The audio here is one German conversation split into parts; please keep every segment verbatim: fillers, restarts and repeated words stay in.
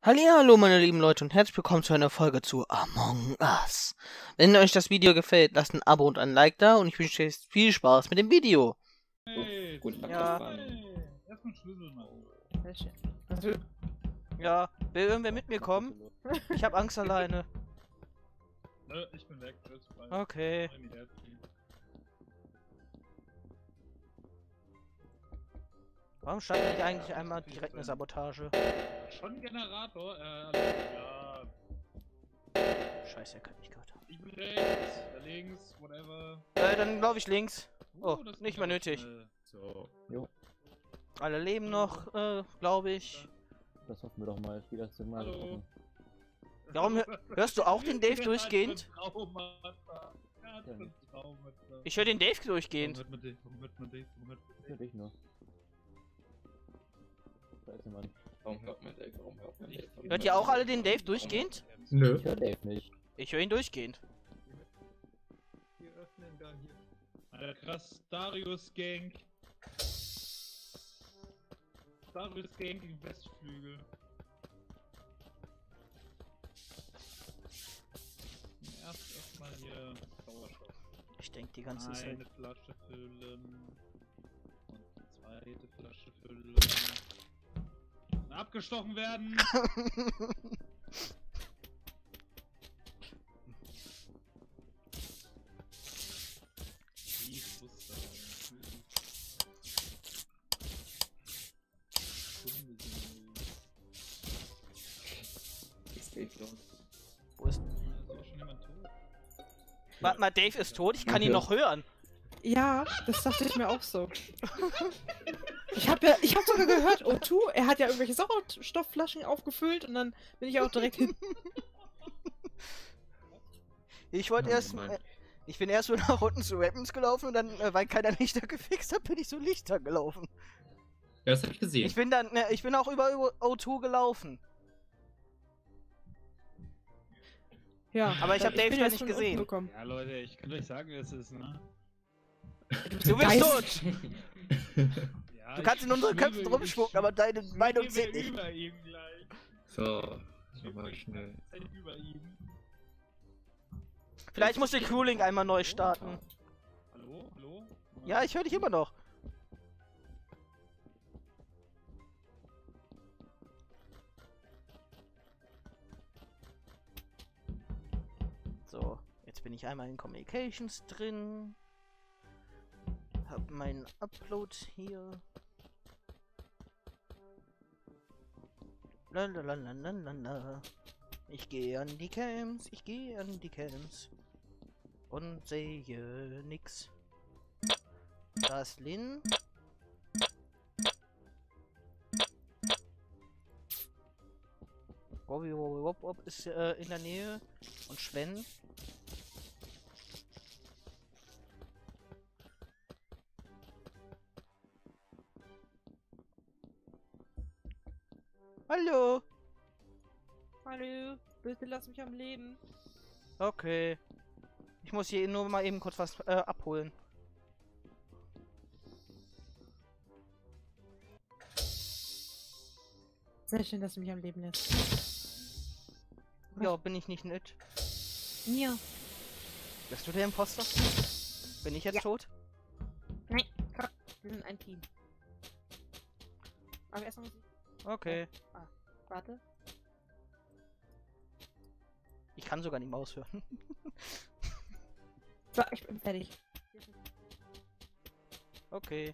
Hallihallo meine lieben Leute und herzlich willkommen zu einer Folge zu Among Us. Wenn euch das Video gefällt, lasst ein Abo und ein Like da und ich wünsche euch viel Spaß mit dem Video. Hey, Gut, ja. hey, erstmal Schlüssel machen. Sehr schön. Also, Ja, will irgendwer mit mir kommen? Ich hab Angst alleine. Nö, ich bin weg, alles frei. Okay. Mach in die Hälfte. Warum starten wir eigentlich einmal direkt eine Sabotage? Schon Generator, äh, alles klar. Scheiße, er kann mich gehört haben. Ich bin rechts, da links, whatever. Äh, dann laufe ich links. Uh, Oh, das nicht geht mehr aber nötig. schnell. So. Jo, Alle leben noch, äh, glaube ich. das hoffen wir doch mal. Ich will das mal Hallo. gucken. Warum hör- hörst du auch den Dave durchgehend? Traumata. Ja, Ja, nicht. Traumata. Ich höre den Dave Warum durchgehend. hört man Dave? Warum hört man Dave? Warum hört man Für Dave? dich nur. Da ist jemand. Warum hört man Dave? Warum hört man Dave? Warum Hört ihr auch alle den Dave durchgehend? Nö. Ich höre Dave nicht. Ich höre ihn durchgehend. Wir öffnen dann hier. Alter, krass. Darius Gang. Darius Gang gegen Westflügel. Erst erstmal hier Sauerstoff. Ich denke die ganze Zeit. Eine Flasche füllen. Und die zweite Flasche füllen. Und abgestochen werden! Ich wusste Ist Dave los? Wo ist... Ist schon jemand tot? Warte mal, Dave ist tot? Ich kann ihn noch hören. ja, das dachte ich mir auch so. Ich habe ja, ich habe sogar gehört, O zwei, er hat ja irgendwelche Sauerstoffflaschen aufgefüllt und dann bin ich auch direkt hin. Ich wollte Ja, erst... gemeint. Äh, ich bin erst so nach unten zu Weapons gelaufen und dann, äh, weil keiner Lichter gefixt hat, bin ich so Lichter gelaufen. Ja, das hab ich gesehen. Ich bin dann... Äh, ich bin auch über O zwei gelaufen. Ja, Aber ich hab bin Dave jetzt ja nicht von unten gesehen. gekommen. Ja, Leute, ich kann euch sagen, wer es ist, ne? Du bist Geist. tot! Ja, Du kannst ich in unsere schwöre, Köpfe rumspucken, ich aber deine Meinung schwöre zählt nicht. über ihm gleich. So, Ich so mal schnell. Sei über ihm. Vielleicht muss der Cooling einmal neu starten. Hallo? Hallo? Ja, ich höre dich immer noch. So, jetzt bin ich einmal in Communications drin. Hab meinen Upload hier. Lalalala. Ich gehe an die Cams, ich gehe an die Cams. Und sehe nix. Da ist Lin. Wobby Wobby Wop Wop ist äh, in der Nähe. Und Sven. Hallo. Hallo, bitte lass mich am Leben. Okay. Ich muss hier nur mal eben kurz was äh, abholen. Sehr schön, dass du mich am Leben lässt. Ja, bin ich nicht nett. Ja. Bist du der Imposter? Bin ich jetzt Ja. tot? Nein, komm, wir sind ein Team. Aber erstmal muss ich... Okay. Ah, warte. Ich kann sogar die Maus hören. So, ich bin fertig. Okay.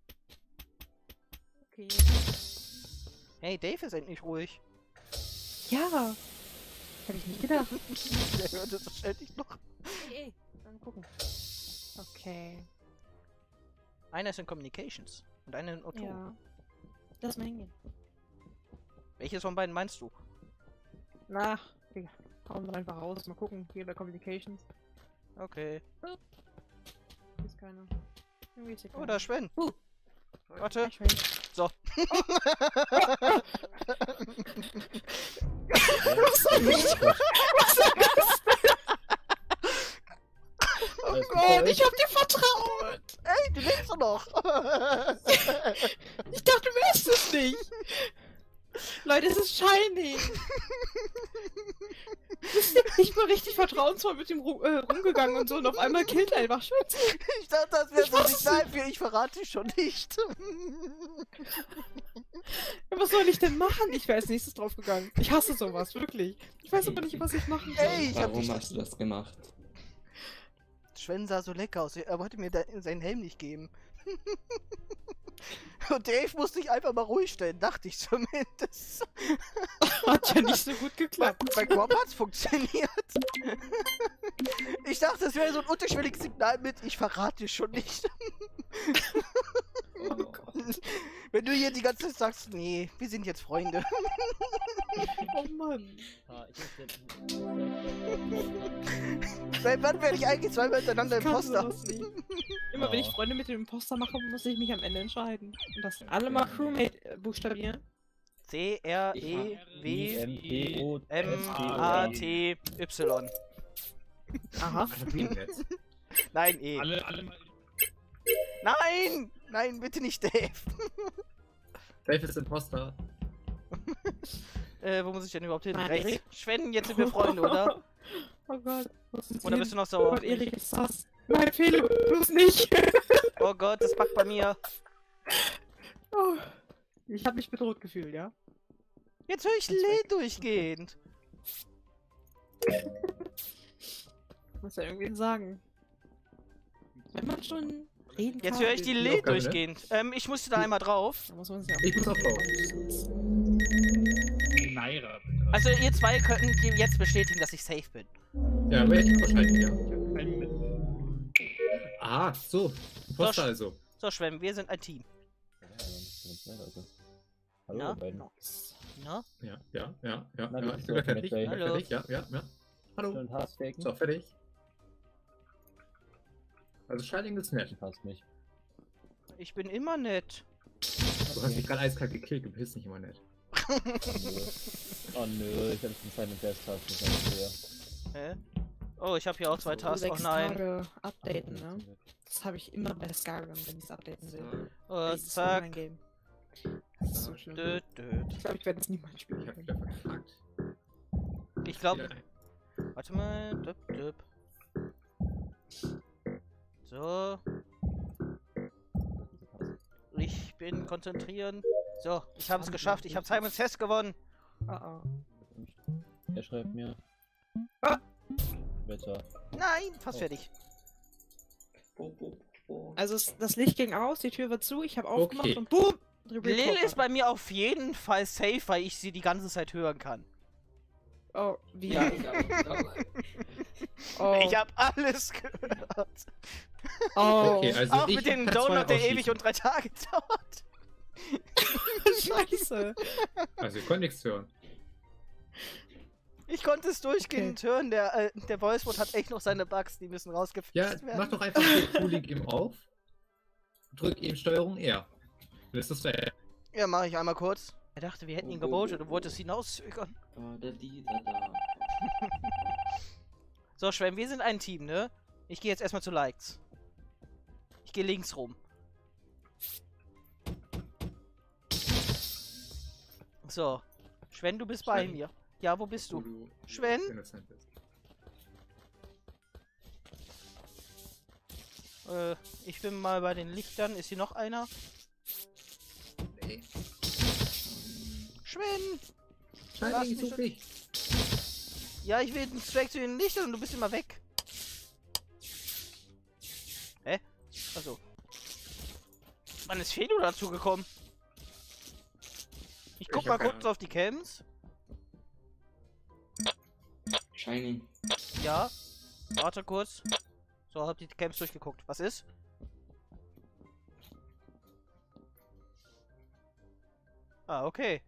Okay. Hey, Dave ist endlich ruhig. Ja. Hätte ich nicht gedacht. Der hört es ständig noch. Okay, dann gucken. Okay. Einer ist in Communications und einer in O zwei. Ja. Lass mal hingehen. Welches von beiden meinst du? Na, wir hauen wir einfach raus. Mal gucken. Hier bei Communications. Okay. Hier ist keiner. Irgendwie ist hier keiner. Oh, da ist Sven. Uh. Warte. Hi, Schwen. So. Oh Gott, ich hab dir vertraut! Ey, du lebst doch noch. Ich dachte, du wärst es nicht! Leute, es ist Shining! Nein! Du bist nicht mal richtig vertrauensvoll mit ihm ru äh, rumgegangen und so und auf einmal killt er einfach Schütze. Ich dachte, das wäre Ich so ein weiß Signal für ich verrate dich schon nicht. Ja, was soll ich denn machen? Ich wäre als nächstes draufgegangen. Ich hasse sowas, wirklich. Ich weiß aber nicht, was ich machen soll. Ey, ich hab Warum dich... hast du das gemacht? Sven sah so lecker aus, er wollte mir da seinen Helm nicht geben. Und Dave musste sich einfach mal ruhig stellen, dachte ich zumindest. Hat ja nicht so gut Bei, geklappt. bei Korb hat's funktioniert. Ich dachte, das wäre so ein unterschwelliges Signal mit, ich verrate dir schon nicht. Oh. Wenn du hier die ganze Zeit sagst, nee, wir sind jetzt Freunde. Oh Mann. Ah, ich muss jetzt. Seit wann werde ich eigentlich zweimal hintereinander Ich kann Imposter? sowas nicht. Immer wenn ich Oh. Freunde mit dem Imposter mache, muss ich mich am Ende entscheiden. Und das alle mal Crewmate äh, buchstabieren. C R E W M E O M A T Y. Aha. Nein, E. Alle, alle mal. Nein! Nein, bitte nicht Dave. Dave ist Imposter. Äh, wo muss ich denn überhaupt hin? Nein, Rechts. Erik. Sven, jetzt sind wir Freunde, oder? Oh Gott. Was ist Oder bist du noch sauer? Oh Gott, Erik ist sass. Nein, Felo, bloß nicht. Oh Gott, das packt bei mir. Oh. Ich habe mich bedroht gefühlt, ja? Jetzt höre ich Ganz Lee weg. durchgehend. Muss ja irgendwen sagen. Wenn man schon reden kann. Jetzt höre ich die Die Lee Aufgabe, ne? durchgehend. Ähm, ich musste da einmal drauf. Da muss man sich auch. Ich muss auf Bau. Naira, bitte. Also ihr zwei könnten jetzt bestätigen, dass ich safe bin. Ja, werde ich wahrscheinlich, ja. Kein mit. Ah, so. Imposter Sch- also. So, Schwem, wir sind ein Team. Ja, dann ist es schnell, also. Hallo, Na? ihr beiden. Ne? Ja, ja, ja, ja. Na, ja. du Ich bist bin doch fertig. Ich bin mit Hallo. fertig. Ja, ja, ja. Hallo. Schön Haarstecken. So, fertig. Also Shining ist nett. Passt nicht. Ich bin immer nett. Du hast mich gerade eiskalt gekillt, du bist nicht immer nett. Oh nö. Oh nö, ich hab jetzt einen Silent Test Tasten. Das ist ja Hä? Oh, ich habe hier auch zwei Tasks. Oh Sechs nein. Tage updaten, ne? Das habe ich immer bei Skyrim, wenn ich es updaten will. Oh, Das ist so zack. mein Game. Das ist so schlimm. Dö, dö. Ich glaube, ich werde es niemals Ich spielen hab können. wieder verkackt. Ich glaube. Warte mal. Düpp, düpp. So. Ich bin konzentrieren. So, ich habe es geschafft. Ich habe Simons Test gewonnen. Ah, ah. Er schreibt mir. Ah. Wetter. Nein, fast Oh. fertig. Also es, das Licht ging aus, die Tür war zu, ich habe aufgemacht Okay. und boom! Lil ist bei mir auf jeden Fall safe, weil ich sie die ganze Zeit hören kann. Oh, wie? Ja, ich auch. Oh, Ich habe alles gehört. oh. Okay, also Auch ich mit dem kann zwei Donut, der ausschließen. ewig und drei Tage dauert. Scheiße. Also, ihr könnt nichts hören. Ich konnte es durchgehend hören. Der, äh, der Voicebot hat echt noch seine Bugs, die müssen rausgefixt Ja, werden. mach doch einfach den Cooling eben auf. Drück eben Steuerung R. Das ist der. Ja, mache ich einmal kurz. Er dachte, wir hätten ihn Oh, oh, gebotet oh, und wollte es hinauszögern. Da, da, die, da, da. So, Schwem, wir sind ein Team, ne? Ich gehe jetzt erstmal zu Likes. Ich gehe links rum. So. Schwen, du bist bei Schwen. mir. Ja, wo bist Wo du? du Schwen? innocent bist. Äh, ich bin mal bei den Lichtern. Ist hier noch einer? Nee. Schwen! Shining Lass ist mich so wichtig. Ja, ich will direkt zu den Lichtern und du bist immer weg. Hä? Also. Wann ist Fedo dazu gekommen? Ich guck Ich mal hab keine kurz auf die Cams. Shining. Ja. Warte kurz. So, hab die Cams durchgeguckt. Was ist? Ah, okay.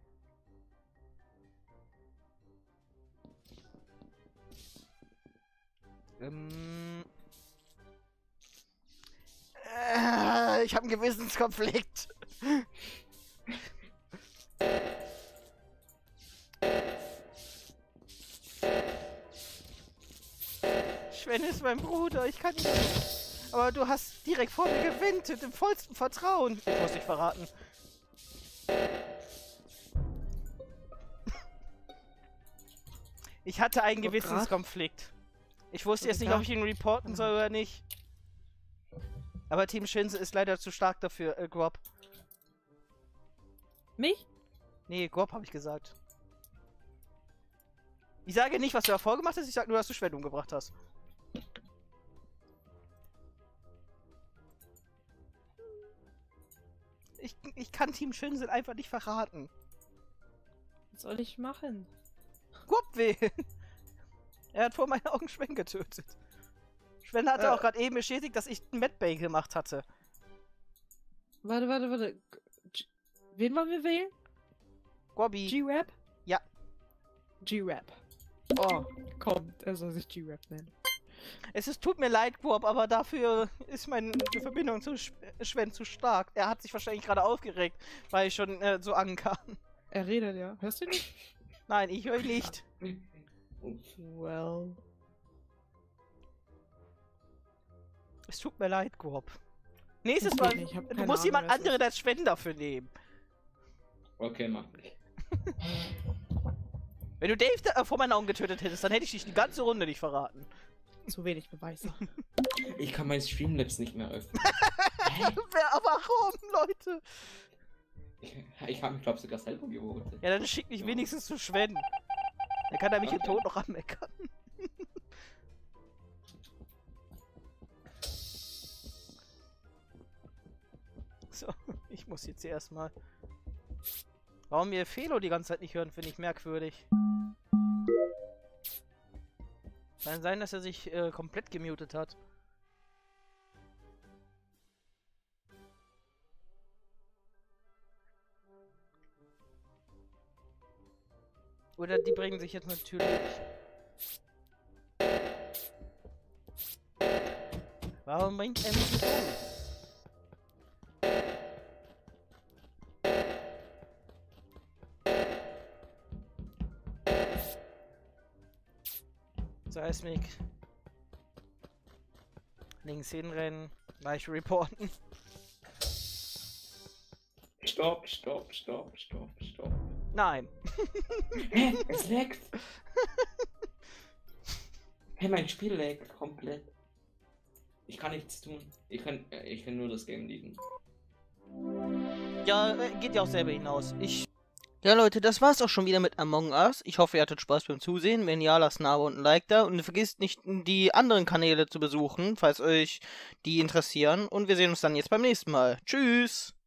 Ähm. Äh, ich habe einen Gewissenskonflikt. Schwen ist mein Bruder, ich kann nicht. Aber du hast direkt vor mir gewinnt, im vollsten Vertrauen. Ich muss dich verraten. Ich hatte einen Aber Gewissenskonflikt. Ich wusste Aber jetzt nicht, grad- ob ich ihn reporten soll oder nicht. Aber Team Shinse ist leider zu stark dafür, äh, Grob. Mich? Nee, Grob habe ich gesagt. Ich sage nicht, was du davor gemacht hast, ich sage nur, dass du Schwert umgebracht hast. Ich, ich kann Team Shinse einfach nicht verraten. Was soll ich machen? Grob wählen! Er hat vor meinen Augen Schwen getötet. Schwen hatte Äh. auch gerade eben bestätigt, dass ich einen Medbay gemacht hatte. Warte, warte, warte. G Wen wollen wir wählen? Gobby. G-Rap? Ja. G-Rap. Oh, komm, er soll sich G-Rap nennen. Es ist, tut mir leid, Grob, aber dafür ist meine Verbindung zu Sch Schwen zu stark. Er hat sich wahrscheinlich gerade aufgeregt, weil ich schon äh, so ankam. Er redet ja. Hörst du nicht? Nein, ich höre ihn nicht. Well. Es tut mir leid, Grob. Nächstes Das Mal, geht nicht, ich hab du keine musst Ahnung, jemand wer es anderen als Schwen dafür nehmen. Okay, mach ich. Wenn du Dave da, äh, vor meinen Augen getötet hättest, dann hätte ich dich die ganze Runde nicht verraten. Zu wenig Beweise. Ich kann mein Streamlabs nicht mehr öffnen. Wer, aber warum, Leute? Ich, ich habe mich, glaube ich, sogar selber gewotet. Ja, dann schick mich Ja. wenigstens zu Schwen. Dann kann er mich im Okay. Tod noch anmeckern. So, ich muss jetzt hier erstmal. Warum wir Felo die ganze Zeit nicht hören, finde ich merkwürdig. Kann sein, dass er sich äh, komplett gemutet hat. Oder die bringen sich jetzt natürlich. Warum bringt er mich nicht um? Seismik. Links hinrennen. Gleich reporten. Stopp, stopp, stopp, stopp, stopp. Nein. Hä? Es laggt. Hey, mein Spiel laggt komplett. Ich kann nichts tun. Ich kann, äh, ich kann nur das Game lieben. Ja, äh, geht ja auch selber hinaus. Ich. Ja, Leute, das war's auch schon wieder mit Among Us. Ich hoffe, ihr hattet Spaß beim Zusehen. Wenn ja, lasst ein Abo und ein Like da. Und vergisst nicht, die anderen Kanäle zu besuchen, falls euch die interessieren. Und wir sehen uns dann jetzt beim nächsten Mal. Tschüss!